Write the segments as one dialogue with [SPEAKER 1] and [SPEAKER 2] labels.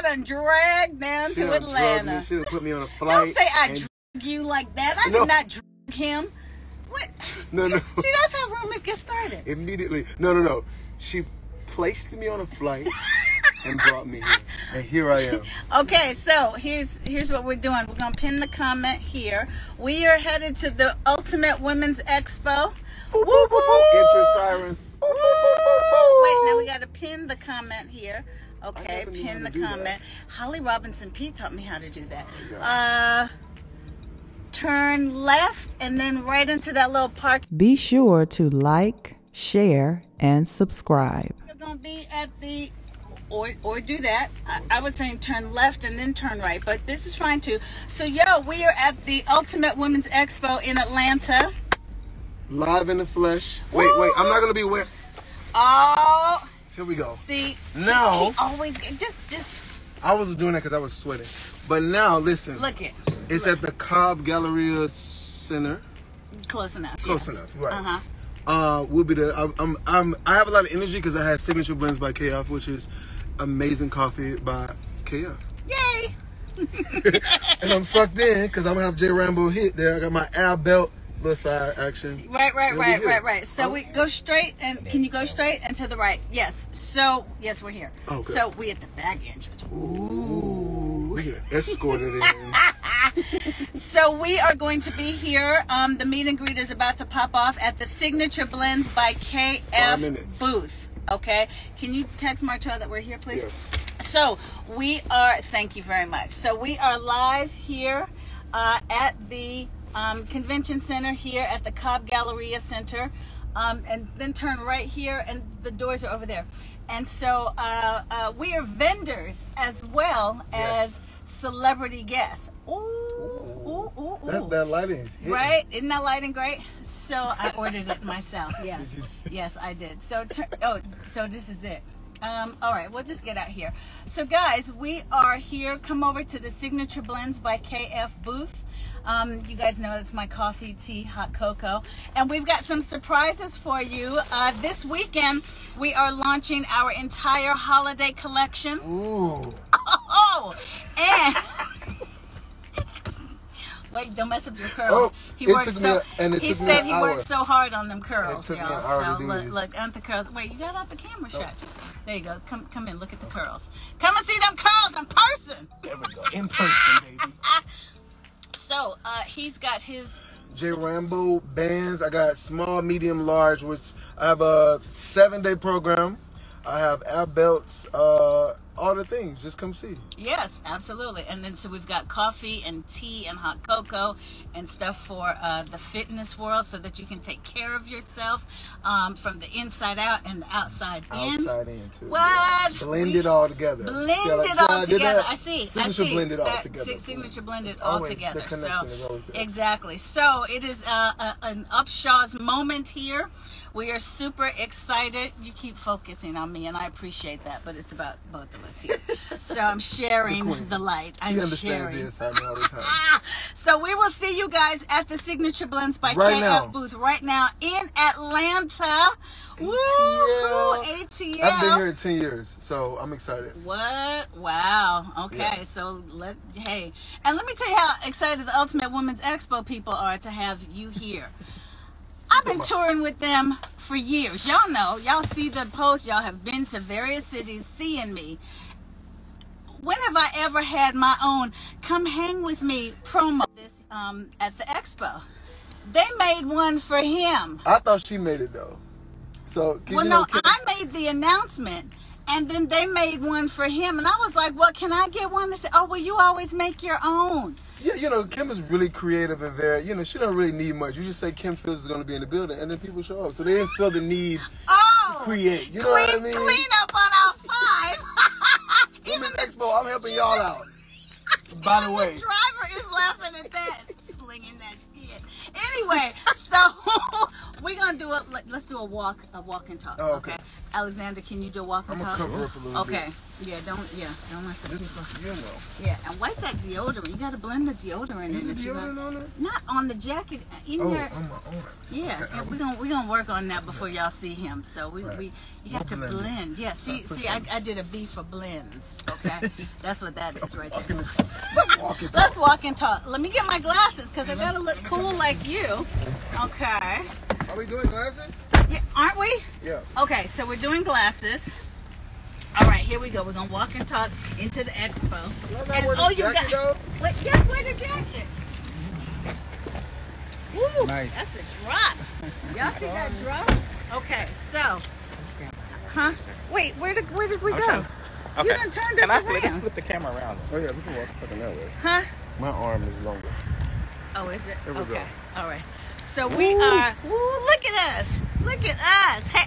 [SPEAKER 1] done dragged down to Atlanta.
[SPEAKER 2] She done put me on a flight.
[SPEAKER 1] Don't say I dragged you like that. I did not drag him. What?
[SPEAKER 2] No.
[SPEAKER 1] See, that's how rumors get started.
[SPEAKER 2] Immediately. No. She placed me on a flight and brought me here. And here I am.
[SPEAKER 1] Okay, so here's what we're doing. We're going to pin the comment here. We are headed to the Ultimate Women's Expo. Woo, woo, woo.
[SPEAKER 2] Enter sirens.
[SPEAKER 1] Wait, now we got to pin the comment here. Okay, pin the comment. Holly Robinson P taught me how to do that. Turn left and then right into that little park.
[SPEAKER 3] Be sure to like, share, and subscribe.
[SPEAKER 1] You're going to be at the, or do that. I was saying turn left and then turn right, but this is fine too. So, we are at the Ultimate Women's Expo in Atlanta.
[SPEAKER 2] Live in the flesh. Wait, I'm not going to be wet.
[SPEAKER 1] Oh.
[SPEAKER 2] Here we go.
[SPEAKER 1] See,
[SPEAKER 2] now,
[SPEAKER 1] he always, just.
[SPEAKER 2] I was doing that because I was sweating. But now, listen.
[SPEAKER 1] Look it.
[SPEAKER 2] It's at the Cobb Galleria Center.
[SPEAKER 1] Close enough.
[SPEAKER 2] Close enough, right. We'll be there. I have a lot of energy because I had Signature Blends by KF, which is amazing coffee by KF.
[SPEAKER 1] Yay!
[SPEAKER 2] And I'm sucked in because I'm going to have J Rambo hit there. I got my ab belt, little side action.
[SPEAKER 1] Right. So we go straight, and can you go straight and to the right? Yes. So, yes, we're here. Okay. So we at the back entrance.
[SPEAKER 2] Ooh. We get escorted in.
[SPEAKER 1] So we are going to be here. The meet and greet is about to pop off at the Signature Blends by KF booth. Okay. Can you text Martrell that we're here, please?
[SPEAKER 2] Yes.
[SPEAKER 1] So we are, thank you very much. So we are live here at the Convention Center here at the Cobb Galleria Center. And then turn right here and the doors are over there. And so we are vendors as well as celebrity guests. Ooh.
[SPEAKER 2] That lighting is hitting.
[SPEAKER 1] Right? Isn't that lighting great? So I ordered it myself. Yes. Yes, I did. So, so this is it. All right, we'll just get out here. So guys, we are here. Come over to the Signature Blends by KF booth. You guys know it's my coffee, tea, hot cocoa. And we've got some surprises for you. This weekend, we are launching our entire holiday collection.
[SPEAKER 2] Ooh.
[SPEAKER 1] Oh, and... Wait, don't mess up your curls.
[SPEAKER 2] Oh,
[SPEAKER 1] he said he worked so hard on them curls.
[SPEAKER 2] It took me an hour to do this.
[SPEAKER 1] Look, aren't the curls? Wait, you got out the camera shot. There you go. Come in. Look at the curls. Come and see them curls in person.
[SPEAKER 2] There we go. In person, baby.
[SPEAKER 1] So, he's got his
[SPEAKER 2] J Rambo bands. I got small, medium, large, which I have a 7-day program. I have ab belts, all the things. Just come see.
[SPEAKER 1] Yes, absolutely. And then so we've got coffee and tea and hot cocoa and stuff for the fitness world so that you can take care of yourself from the inside out and the outside in.
[SPEAKER 2] Outside in too.
[SPEAKER 1] What?
[SPEAKER 2] Yeah. Blend it all together.
[SPEAKER 1] Blend it all together. I see.
[SPEAKER 2] Signature blended all together.
[SPEAKER 1] Signature blended all together.
[SPEAKER 2] The connection is always there.
[SPEAKER 1] Exactly. So it is an Upshaw's moment here. We are super excited. You keep focusing on me, and I appreciate that, but it's about both of us here. So I'm sharing the light. I'm sharing.
[SPEAKER 2] This, I know all the time.
[SPEAKER 1] So we will see you guys at the Signature Blends by KF booth right now in Atlanta. Woo! ATL.
[SPEAKER 2] I've been here 10 years, so I'm excited.
[SPEAKER 1] What? Wow. Okay, yeah. So hey. And let me tell you how excited the Ultimate Women's Expo people are to have you here. I've been touring with them for years. Y'all know. Y'all see the posts. Y'all have been to various cities seeing me. When have I ever had my own come hang with me promo this at the expo? They made one for him.
[SPEAKER 2] I thought she made it though. So
[SPEAKER 1] I made the announcement and then they made one for him and I was like, "What, can I get one?" They said, "Oh, well, you always make your own."
[SPEAKER 2] Yeah, Kim is really creative and very, she don't really need much. You just say Kim feels is going to be in the building, and then people show up. So they didn't feel the need to create. You know what I mean?
[SPEAKER 1] Clean up on our 5.
[SPEAKER 2] Women's Expo, I'm helping y'all out. By the way.
[SPEAKER 1] The driver is laughing at that, slinging that shit. Anyway, so we're going to do let's do a walk and talk.
[SPEAKER 2] Oh,
[SPEAKER 1] okay. Alexander, can you do a walk and
[SPEAKER 2] I'm
[SPEAKER 1] talk?
[SPEAKER 2] gonna cover up a little bit.
[SPEAKER 1] Okay. Yeah, don't let the people.
[SPEAKER 2] You know.
[SPEAKER 1] Yeah, and wipe that deodorant. You gotta blend the deodorant in.
[SPEAKER 2] Is the deodorant on it?
[SPEAKER 1] Not on the jacket. In
[SPEAKER 2] Oh,
[SPEAKER 1] your,
[SPEAKER 2] on my arm.
[SPEAKER 1] yeah,
[SPEAKER 2] Okay,
[SPEAKER 1] yeah, we're gonna work on that before y'all see him. So you have to
[SPEAKER 2] blend it.
[SPEAKER 1] blend. Yeah, see, I did a B for blends. Okay, that's what that is right there. Let's walk and talk. Let me get my glasses because I gotta look cool like you. Okay.
[SPEAKER 2] Are we doing glasses?
[SPEAKER 1] Yeah, aren't we?
[SPEAKER 2] Yeah.
[SPEAKER 1] Okay, so we're doing glasses. All right, here we go. We're gonna walk and talk into the expo.
[SPEAKER 2] And, you got.
[SPEAKER 1] Wait, yes, wear the jacket. Woo,
[SPEAKER 2] Nice.
[SPEAKER 1] that's a drop. Y'all see that drop? Okay, so. Huh? Wait, where did we go?
[SPEAKER 4] Okay.
[SPEAKER 1] You done turned us around.
[SPEAKER 4] Let's flip the camera around.
[SPEAKER 2] Oh yeah, we can walk fucking that way.
[SPEAKER 1] Huh?
[SPEAKER 2] My arm is longer.
[SPEAKER 1] Oh, is it?
[SPEAKER 2] There we
[SPEAKER 1] Okay.
[SPEAKER 2] go.
[SPEAKER 1] All right. So we are. Ooh, look at us. Look at us. Hey.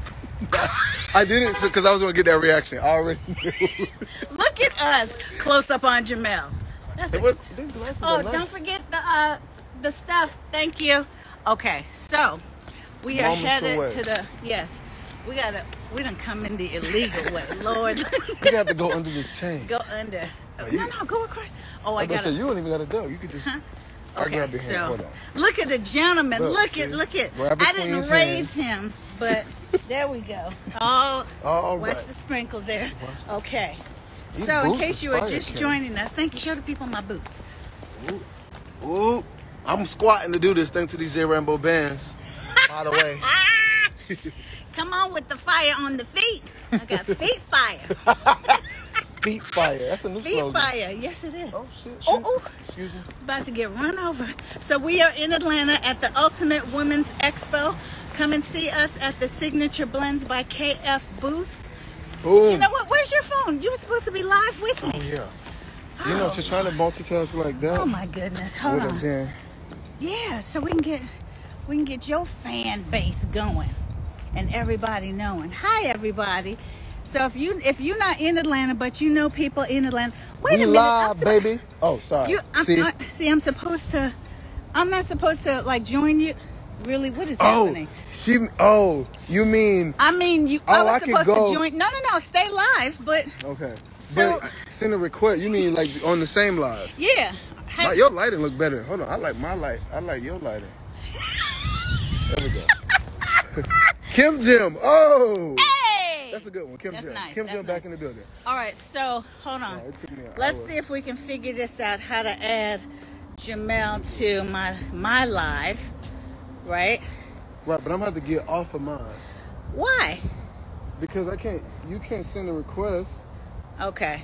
[SPEAKER 2] I didn't because I was gonna get that reaction. I already knew.
[SPEAKER 1] Look at us. Close up on Jermelle. That's
[SPEAKER 2] Hey, these glasses
[SPEAKER 1] Oh,
[SPEAKER 2] are nice.
[SPEAKER 1] don't forget the stuff. Thank you. Okay, so we are
[SPEAKER 2] Moments
[SPEAKER 1] headed
[SPEAKER 2] away.
[SPEAKER 1] to the we done come in the illegal way. Lord.
[SPEAKER 2] We got to go under this chain.
[SPEAKER 1] Go under.
[SPEAKER 2] you-
[SPEAKER 1] No, go across. Oh, I
[SPEAKER 2] Like I
[SPEAKER 1] gotta
[SPEAKER 2] said, you don't even gotta go. You could just. I
[SPEAKER 1] okay,
[SPEAKER 2] grab your hand.
[SPEAKER 1] so
[SPEAKER 2] Hold on.
[SPEAKER 1] look at the gentleman.
[SPEAKER 2] Look,
[SPEAKER 1] Look at.
[SPEAKER 2] Grab
[SPEAKER 1] I
[SPEAKER 2] between
[SPEAKER 1] didn't
[SPEAKER 2] his
[SPEAKER 1] raise him, but there we go. Oh,
[SPEAKER 2] All
[SPEAKER 1] watch
[SPEAKER 2] right.
[SPEAKER 1] the sprinkle there. Okay.
[SPEAKER 2] These
[SPEAKER 1] So in
[SPEAKER 2] boots
[SPEAKER 1] case
[SPEAKER 2] is
[SPEAKER 1] you are
[SPEAKER 2] fire,
[SPEAKER 1] just
[SPEAKER 2] Kim.
[SPEAKER 1] joining us, thank you. Show the people my boots.
[SPEAKER 2] Ooh, I'm squatting to do this thanks to these J Rambo bands. By the way.
[SPEAKER 1] Come on with the fire on the feet. I got feet fire.
[SPEAKER 2] Feet fire. That's a new
[SPEAKER 1] Feet
[SPEAKER 2] slogan.
[SPEAKER 1] fire. Yes, it is.
[SPEAKER 2] Oh shit.
[SPEAKER 1] Oh,
[SPEAKER 2] Shoot.
[SPEAKER 1] oh.
[SPEAKER 2] Excuse me.
[SPEAKER 1] About to get run over. So we are in Atlanta at the Ultimate Women's Expo. Come and see us at the Signature Blends by KF booth.
[SPEAKER 2] Boom.
[SPEAKER 1] You know what? Where's your phone? You were supposed to be live with me.
[SPEAKER 2] Oh yeah. You know, to try to multitask like that.
[SPEAKER 1] Oh my goodness. Hold
[SPEAKER 2] With a
[SPEAKER 1] on.
[SPEAKER 2] pen.
[SPEAKER 1] Yeah, so we can get your fan base going and everybody knowing. Hi everybody. So if you're not in Atlanta but you know people in Atlanta, wait
[SPEAKER 2] We
[SPEAKER 1] a minute.
[SPEAKER 2] live, baby. Oh, sorry.
[SPEAKER 1] I'm not supposed to like join you. Really? What is happening?
[SPEAKER 2] You mean
[SPEAKER 1] I mean,
[SPEAKER 2] Oh,
[SPEAKER 1] I was
[SPEAKER 2] I could
[SPEAKER 1] supposed
[SPEAKER 2] go.
[SPEAKER 1] to join. No, stay live. But
[SPEAKER 2] okay.
[SPEAKER 1] So-
[SPEAKER 2] But send a request. You mean like on the same live?
[SPEAKER 1] yeah,
[SPEAKER 2] Your lighting look better. Hold on. I like my light. I like your lighting. There we go. Kim Jim. Oh.
[SPEAKER 1] hey,
[SPEAKER 2] That's a good one. Kim
[SPEAKER 1] That's
[SPEAKER 2] Jim.
[SPEAKER 1] nice,
[SPEAKER 2] Kim
[SPEAKER 1] that's
[SPEAKER 2] Jim back
[SPEAKER 1] nice.
[SPEAKER 2] in the building.
[SPEAKER 1] all right. So hold on.
[SPEAKER 2] Yeah, it took me an
[SPEAKER 1] Let's
[SPEAKER 2] hour.
[SPEAKER 1] see if we can figure this out. How to add Jermelle to my live, right?
[SPEAKER 2] Right, but I'm gonna have to get off of mine
[SPEAKER 1] Why?
[SPEAKER 2] because you can't send a request.
[SPEAKER 1] Okay.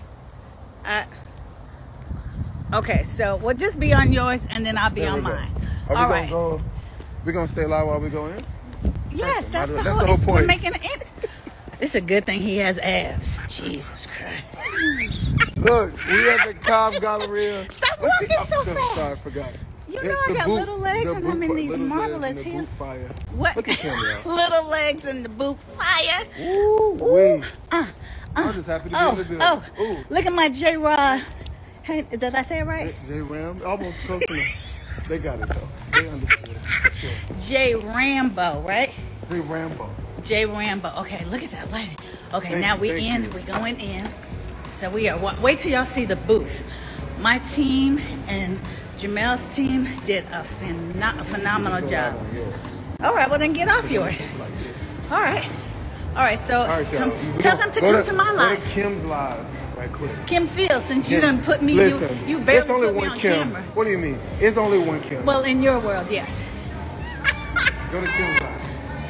[SPEAKER 1] Okay, so we'll just be on yours and then I'll be
[SPEAKER 2] There
[SPEAKER 1] on
[SPEAKER 2] we go.
[SPEAKER 1] mine.
[SPEAKER 2] Are we
[SPEAKER 1] All
[SPEAKER 2] gonna
[SPEAKER 1] right.
[SPEAKER 2] go? We gonna stay live while we go in?
[SPEAKER 1] Yes, that's the
[SPEAKER 2] That's
[SPEAKER 1] whole,
[SPEAKER 2] the whole
[SPEAKER 1] we're
[SPEAKER 2] point.
[SPEAKER 1] making it. It's a good thing he has abs. Jesus Christ.
[SPEAKER 2] Look, we at the Cobb Galleria.
[SPEAKER 1] Stop
[SPEAKER 2] What's
[SPEAKER 1] walking so
[SPEAKER 2] Sorry,
[SPEAKER 1] fast.
[SPEAKER 2] I forgot.
[SPEAKER 1] You
[SPEAKER 2] It's
[SPEAKER 1] know I
[SPEAKER 2] the
[SPEAKER 1] got
[SPEAKER 2] boot-
[SPEAKER 1] little legs
[SPEAKER 2] the
[SPEAKER 1] and
[SPEAKER 2] boot
[SPEAKER 1] I'm in
[SPEAKER 2] fi-
[SPEAKER 1] these
[SPEAKER 2] little legs
[SPEAKER 1] marvelous
[SPEAKER 2] and the
[SPEAKER 1] heels.
[SPEAKER 2] boot fire.
[SPEAKER 1] What?
[SPEAKER 2] Look at him, y'all.
[SPEAKER 1] Little legs and the boot fire.
[SPEAKER 2] Ooh, wait. I'm just happy to be in the building. Ooh.
[SPEAKER 1] Look at my J-Rod. Hey, did I say it right?
[SPEAKER 2] J Ram, almost close enough. They got it though. They understood. Sure.
[SPEAKER 1] J Rambo, right?
[SPEAKER 2] J Rambo.
[SPEAKER 1] J Rambo. Okay, look at that lighting. Okay,
[SPEAKER 2] Thank
[SPEAKER 1] now
[SPEAKER 2] you,
[SPEAKER 1] we
[SPEAKER 2] thank
[SPEAKER 1] in.
[SPEAKER 2] you.
[SPEAKER 1] We're going in. So we are. Wait till y'all see the booth. My team and Jermelle's team did a phenomenal job. All right, well then get off yours.
[SPEAKER 2] Like this.
[SPEAKER 1] All right. All right. So
[SPEAKER 2] All right, y'all.
[SPEAKER 1] tell them to come to my
[SPEAKER 2] Go
[SPEAKER 1] live.
[SPEAKER 2] to Kim's live right quick.
[SPEAKER 1] Kim Fields, since you
[SPEAKER 2] Kim,
[SPEAKER 1] done put me,
[SPEAKER 2] listen,
[SPEAKER 1] you barely
[SPEAKER 2] it's only
[SPEAKER 1] put me
[SPEAKER 2] one
[SPEAKER 1] on
[SPEAKER 2] Kim.
[SPEAKER 1] camera.
[SPEAKER 2] What do you mean? It's only one Kim.
[SPEAKER 1] Well, in your world, yes.
[SPEAKER 2] Go to Kim's live.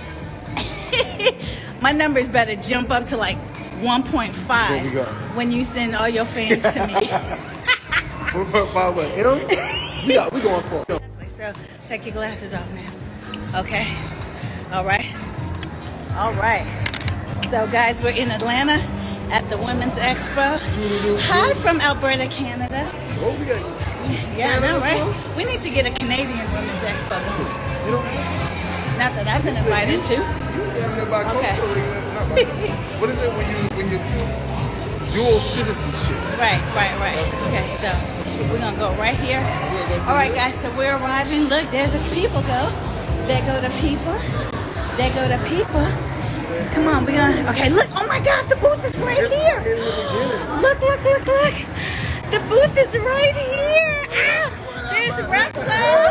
[SPEAKER 1] My numbers better jump up to like
[SPEAKER 2] There we
[SPEAKER 1] 1.5
[SPEAKER 2] go.
[SPEAKER 1] when you send all your fans to me.
[SPEAKER 2] By the way, we going for it.
[SPEAKER 1] So take your glasses off now. Okay. All right. All right. So guys, we're in Atlanta at the Women's Expo. Hi from Alberta, Canada.
[SPEAKER 2] Oh, we got
[SPEAKER 1] Yeah, I know, right? We need to get a Canadian Women's Expo going.
[SPEAKER 2] you know.
[SPEAKER 1] Not that I've been invited to. Okay.
[SPEAKER 2] What is it when you're dual citizenship?
[SPEAKER 1] Right. Okay, so we're gonna go right here. All right, guys. So we're arriving. Look, there the people go. There go the people. There go the people. Come on, we gonna. Okay, look. Oh my God, the booth is right here. Look, look, look, look. The booth is right here. Ah, there's Russell.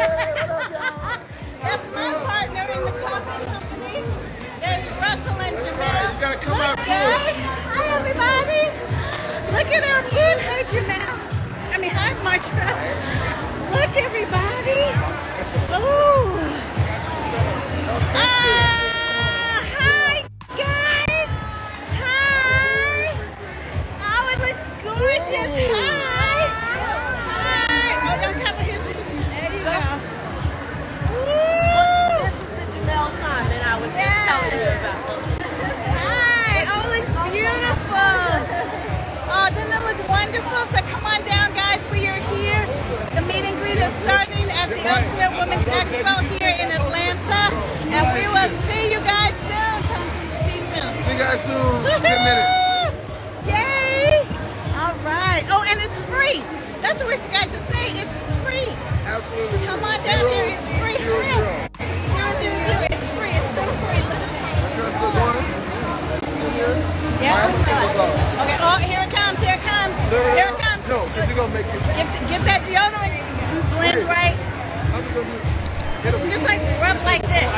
[SPEAKER 1] That's my partner in the coffee company. There's Russell and Jermelle.
[SPEAKER 2] You gotta come out to
[SPEAKER 1] guys.
[SPEAKER 2] us.
[SPEAKER 1] Hi, everybody. Look at our kid. Hi, Jermelle. I mean, hi, Marcia. Look, everybody. Oh. Hi, guys. Hi. Oh, it looks gorgeous. Hi. Hi. Oh, don't cover his. There you go. Woo.
[SPEAKER 4] This is the Jermelle Simon I was just telling you about.
[SPEAKER 1] Hi. Oh, it looks beautiful. Oh, doesn't it look wonderful? So come on down, guys. We are here. The meet and greet is starting at the Ultimate Women's Expo here in Atlanta. And we will see you guys soon. See you soon.
[SPEAKER 2] See you guys soon. 10 minutes.
[SPEAKER 1] Yay! All right. Oh, and it's free. That's what we forgot to say. It's free.
[SPEAKER 2] Absolutely.
[SPEAKER 1] Come on down here. It's free.
[SPEAKER 2] 0, 0.
[SPEAKER 1] 000. It's free. It's so free.
[SPEAKER 2] That's still going? Still here?
[SPEAKER 1] Yeah.
[SPEAKER 2] Alright, I'm gonna take this off.
[SPEAKER 1] Okay. Oh, here it comes. Here it comes. Here it comes.
[SPEAKER 2] No, because you're gonna make it.
[SPEAKER 1] Get that deodorant blend right.
[SPEAKER 2] I'm just gonna do it.
[SPEAKER 1] Just like rub like this.